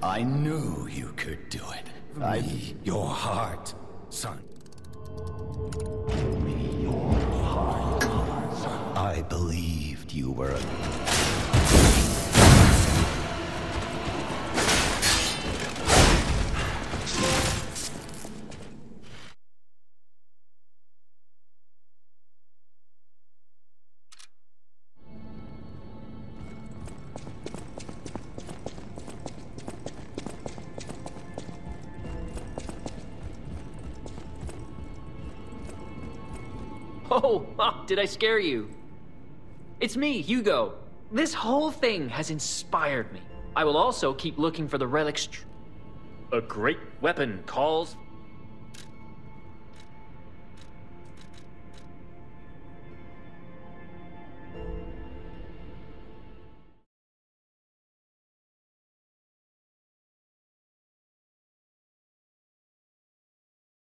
I knew you could do it. Your heart, son. I believed you were a... Oh, did I scare you? It's me, Hugo. This whole thing has inspired me. I will also keep looking for the relics. A great weapon calls